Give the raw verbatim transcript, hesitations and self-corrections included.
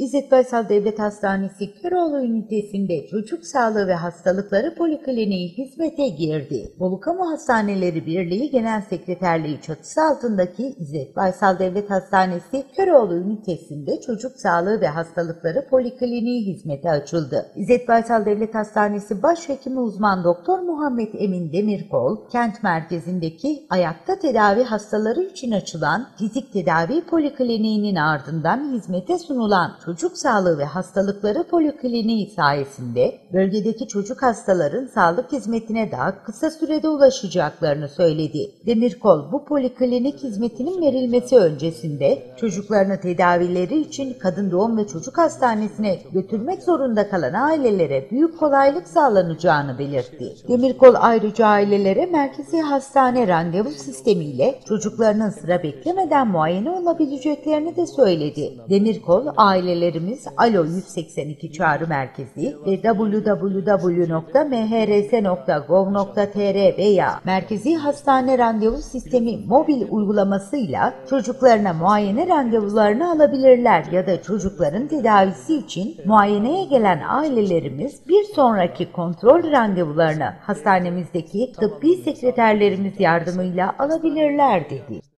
İzzet Baysal Devlet Hastanesi Köroğlu ünitesinde Çocuk Sağlığı ve Hastalıkları Polikliniği hizmete girdi. Bolu Kamu Hastaneleri Birliği Genel Sekreterliği çatısı altındaki İzzet Baysal Devlet Hastanesi Köroğlu ünitesinde Çocuk Sağlığı ve Hastalıkları Polikliniği hizmete açıldı. İzzet Baysal Devlet Hastanesi Başhekimi Uzman Doktor Muhammed Emin Demirkol, kent merkezindeki ayakta tedavi hastaları için açılan fizik tedavi polikliniğinin ardından hizmete sunulan Çocuk Sağlığı ve Hastalıkları Polikliniği sayesinde bölgedeki çocuk hastaların sağlık hizmetine daha kısa sürede ulaşacaklarını söyledi. Demirkol, bu poliklinik hizmetinin verilmesi öncesinde çocuklarını tedavileri için Kadın Doğum ve Çocuk Hastanesi'ne götürmek zorunda kalan ailelere büyük kolaylık sağlanacağını belirtti. Demirkol ayrıca ailelere merkezi hastane randevu sistemiyle çocuklarının sıra beklemeden muayene olabileceklerini de söyledi. Demirkol, ailelerimiz Alo yüz seksen iki çağrı merkezi ve double-u double-u double-u nokta m h r s nokta gov nokta t r veya Merkezi Hastane Randevu Sistemi mobil uygulamasıyla çocuklarına muayene randevularını alabilirler ya da çocukların tedavisi için muayeneye gelen ailelerimiz bir sonraki kontrol randevularını hastanemizdeki tıbbi sekreterlerimiz yardımıyla alabilirler dedi.